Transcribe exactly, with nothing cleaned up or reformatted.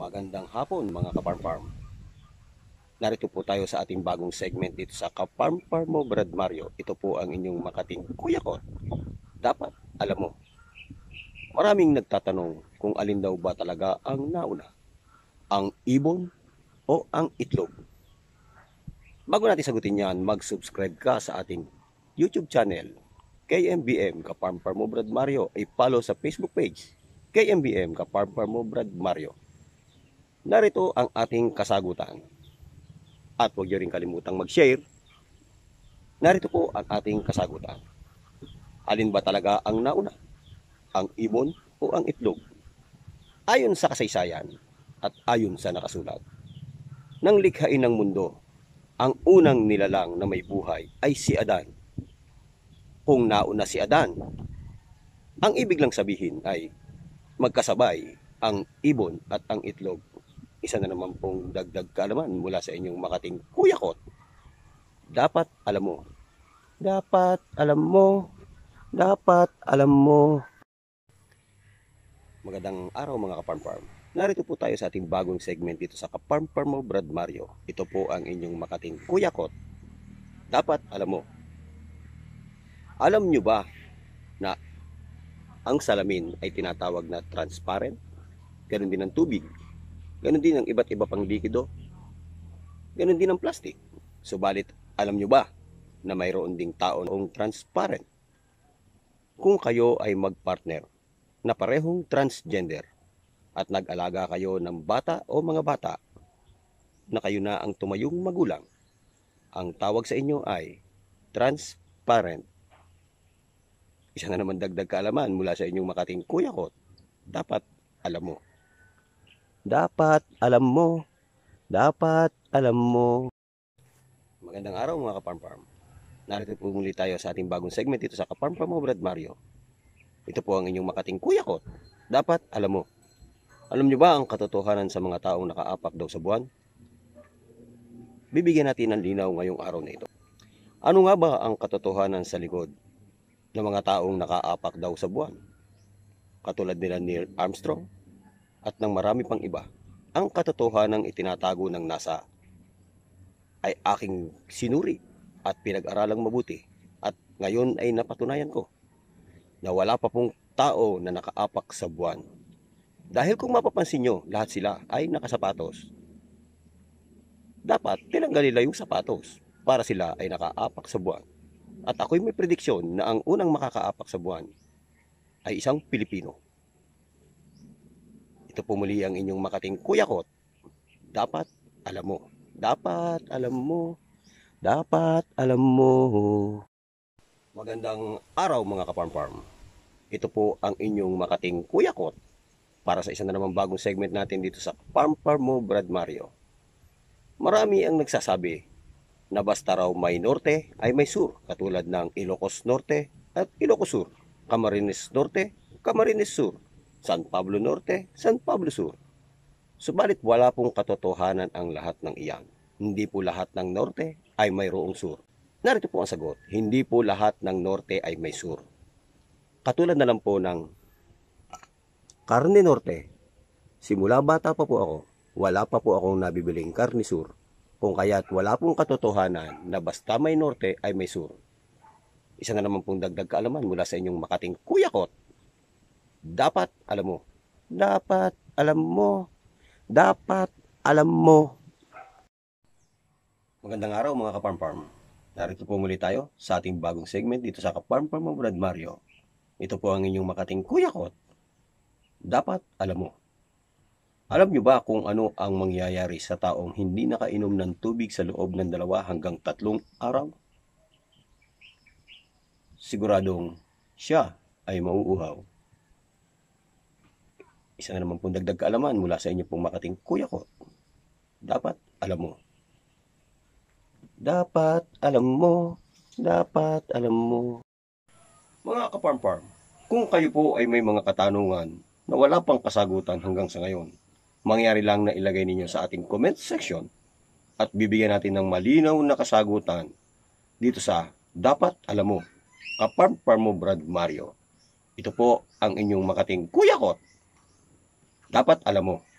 Magandang hapon mga ka-farm farm. Narito po tayo sa ating bagong segment dito sa Ka-Farm Farm mo Brad Mario. Ito po ang inyong makating kuya ko. Dapat alam mo. Maraming nagtatanong kung alin daw ba talaga ang nauna, ang ibon o ang itlog. Bago natin sagutin yan, mag-subscribe ka sa ating YouTube channel K M B M Ka-Farm Farm mo Brad Mario. I-follow sa Facebook page K M B M Ka-Farm Farm mo Brad Mario. Narito ang ating kasagutan. At huwag niyo rin kalimutang mag-share. Narito po ang ating kasagutan. Alin ba talaga ang nauna? Ang ibon o ang itlog? Ayon sa kasaysayan at ayon sa nakasulat, nang likhain ng mundo, ang unang nilalang na may buhay ay si Adan. Kung nauna si Adan, ang ibig lang sabihin ay magkasabay ang ibon at ang itlog. Isa na naman pong dagdag kaalaman mula sa inyong makating kuya ko. Dapat alam mo. Dapat alam mo. Dapat alam mo. Magandang araw mga ka-farm farm. Narito po tayo sa ating bagong segment dito sa Ka-Farm Farm mo Brad Mario. Ito po ang inyong makating kuya ko. Dapat alam mo. Alam nyo ba na ang salamin ay tinatawag na transparent? Ganun din ang tubig. Ganon din ang iba't iba pang likido. Ganon din ang plastic. Subalit, alam nyo ba na mayroon ding taong transparent? Kung kayo ay magpartner na parehong transgender at nag-alaga kayo ng bata o mga bata na kayo na ang tumayong magulang, ang tawag sa inyo ay transparent. Isa na naman dagdag kaalaman mula sa inyong makating kuya ko. Dapat alam mo. Dapat alam mo. Dapat alam mo. Magandang araw mga ka-farm farm. Narito po muli tayo sa ating bagong segment dito sa Ka-Farm Farm mo Brad Mario. Ito po ang inyong makating kuya ko. Dapat alam mo. Alam nyo ba ang katotohanan sa mga taong nakaapak daw sa buwan? Bibigyan natin ng linaw ngayong araw na ito. Ano nga ba ang katotohanan sa likod ng mga taong nakaapak daw sa buwan? Katulad nila Neil Armstrong at ng marami pang iba. Ang katotohanan ng itinatago ng NASA ay aking sinuri at pinag-aralang mabuti, at ngayon ay napatunayan ko na wala pa pong tao na nakaapak sa buwan. Dahil kung mapapansin nyo, lahat sila ay nakasapatos. Dapat tinanggalin nila yung sapatos para sila ay nakaapak sa buwan. At ako'y may prediksyon na ang unang makakaapak sa buwan ay isang Pilipino. Ito po muli ang inyong makating kuya ko. Dapat alam mo. Dapat alam mo. Dapat alam mo. Magandang araw mga ka-farm farm. Ito po ang inyong makating kuya ko para sa isa na namang bagong segment natin dito sa Farm Farm mo Brad Mario. Marami ang nagsasabi na basta raw may norte ay may sur, katulad ng Ilocos Norte at Ilocos Sur, Camarines Norte, Camarines Sur, San Pablo Norte, San Pablo Sur. Subalit wala pong katotohanan ang lahat ng iyan. Hindi po lahat ng norte ay mayroong sur. Narito po ang sagot. Hindi po lahat ng norte ay may sur. Katulad na lang po ng karne norte. Simula bata pa po ako, wala pa po akong nabibiling karne sur. Kung kaya't wala pong katotohanan na basta may norte ay may sur. Isa na naman pong dagdag kaalaman mula sa inyong makating kuya ko. Dapat alam mo. Dapat alam mo. Dapat alam mo. Magandang araw mga ka-farm farm. Narito po muli tayo sa ating bagong segment dito sa Ka-Farm Farm mo Brad Mario. Ito po ang inyong makating kuya ko. Dapat alam mo. Alam nyo ba kung ano ang mangyayari sa taong hindi nakainom ng tubig sa loob ng dalawa hanggang tatlong araw? Siguradong siya ay mauuhaw. Isa na naman pong dagdag kaalaman mula sa inyo pong makating kuya ko. Dapat alam mo. Dapat alam mo. Dapat alam mo. Mga ka-farm farm, kung kayo po ay may mga katanungan na wala pang kasagutan hanggang sa ngayon, mangyari lang na ilagay ninyo sa ating comment section at bibigyan natin ng malinaw na kasagutan dito sa Dapat Alam Mo, Ka-Farm Farm mo Brad Mario. Ito po ang inyong makating kuya ko. Dapat alam mo.